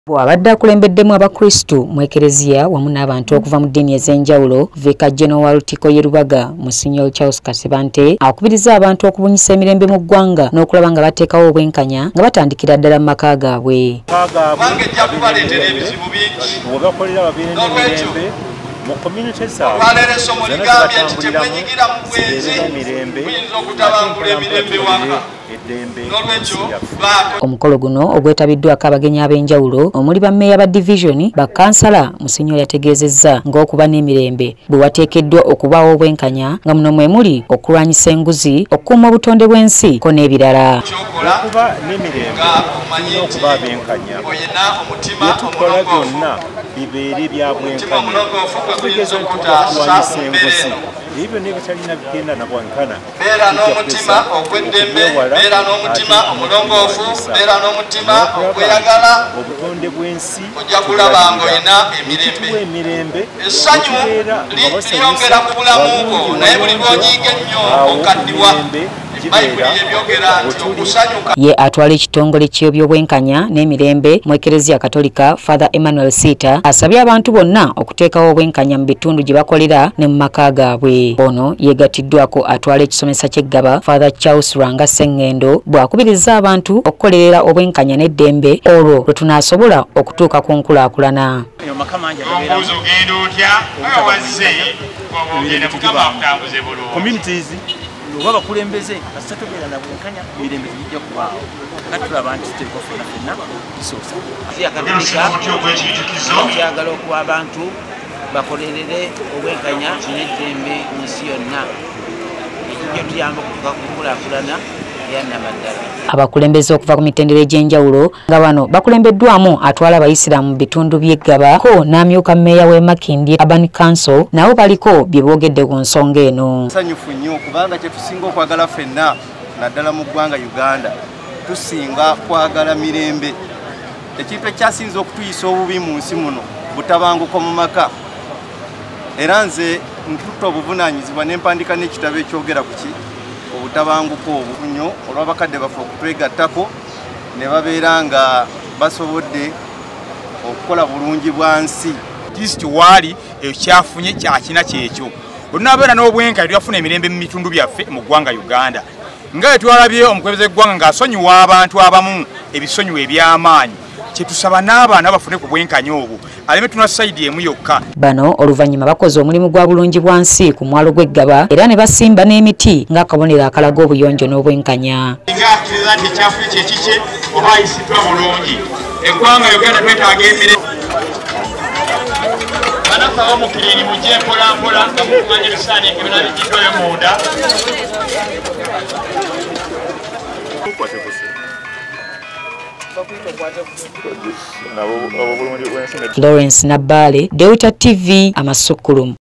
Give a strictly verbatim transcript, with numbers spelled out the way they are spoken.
Abadde akulembeddemu abakristu mu ekereziya wamu n'abantu okuva mu ddiini ez'enjawulo Vicar General Tukole Rubaga Monsignor Charles Kasibante akubiriza abantu okubunyisa emirembe mu ggwanga n'okulaba nga bateekawo obwenkanya nga batandikira ddala mu maka gaabwe. Bange ejja kubaleetera ebizibu bingi. Webakolera babeere n'emirembe mu community zaabwe. Olwaleero essomo ligambye nti temwenyigira mu bwenzi buyinza okutabangula emirembe waka. Omukolo guno ogwetabiddwako abagenyi ab'enjawulo omuli bammeeya ba divisioni bakansala Monsignor yategeezezza ng'okuba n'emirembe bwe wateekeddwa okubaawo obwenkanya nga muno mwe muli okulwanyisa enguzi, okukuuma obutonde bw'ensi ko n'ebirala. Okuba n'emirembe tulina okuba abenkanya bye tukola byonna bibeere bya bwenkanya tutegeeza nti tukulwanyisa enguzi ebyo n'ebitalina bigenda na bwankana beera n'omutima ogw'eddembe beera n'omutima omulongoofu beera n'omutima ogweyagala obutonde bw'ensi ojja kulaba ng'olina emirembe essanyu liyongera ku bulamu bwo naye buli lw'onyiiga ennyo okaddiwa ye atwala ekitongole ky'ebyobwenkanya n'emirembe mu ekereziya Katolika Father Emmanuel Sita asabye abantu bonna okuteekawo obwenkanya mu bitundu gye bakolera ne mu maka gaabwe. Ono yeegatiddwako atwala ekisomesa ky'eggaba Father Charles Ranga Sengendo bw'akubiriza abantu okukolerera obwenkanya n'eddembe olwo lwe tunaasobola okutuuka ku nkulaakulana. Omubuuzo ogenda otya oyo wazze ogenda mukama akutambuze bulungi. Oba bakulembeze asatobeera na bwenkanya emirembe tujja kubaawo katulaba nti tekofuna fenna kisoosa kyagala okuwa abantu bakolerere obwenkanya n'eddembe mu nsi yonna ekijja tuyamba okutuuka ku nkulaakulana eyannamaddala. Abakulembeze okuva ku mitendera egy'enjawulo nga bano bakulembeddwamu atwala abayisiraamu mu bitundu by'eggaba ko n'amyuka mmeeya w'e Makindye Urban Council nabo baliko bye boogedde ku nsonga eno. Nsanyufu nnyo kubanga kye tusinga okwagala ffenna naddala mu ggwanga Uganda tusinga kwagala mirembe. Ekintu ekyasinze okutuyisa obubi mu nsi muno butabanguko mu maka era nze ntutta obuvunaanyizibwa n'empandika n'ekitabo ekyogera ku ki obutabanguko obunyo olw'abakadde baffe okutwegattako ne babeera nga basobodde okukola bulungi bwa nsi. Kristo waali ekyafunye kyakina kyekyo olunaabeera n'obwenkanya tuyafuna emirembe mu bitundu byaffe mu ggwanga Uganda nga bwe twalabye omukulembeze w'eggwanga ng'asonyiwa abantu abamu ebisonyiwa eby'amaanyi kyetusaba n'abaana bafune ku bwenkanya obwo aleme tuna sayidi emu yokka. Bano oluvannyuma bakoze omulimu gwa bulungi bwa nsi ku mwalo gw'eggaba era ne basimba n'emiti ng'akabonero akalaga obuyonjo n'obwenkanya. Ng'akkiriza nti ekyafunye kye kike oba ayisiddwa bulungi eggwanga Uganda twetaaga emirembe. Banafa omukiriri mujje mpolampola nga mukumanya ebisaaniiko ebirala bigiddwayo munda. Florence Nabale, Delta T V, Amasukkulum.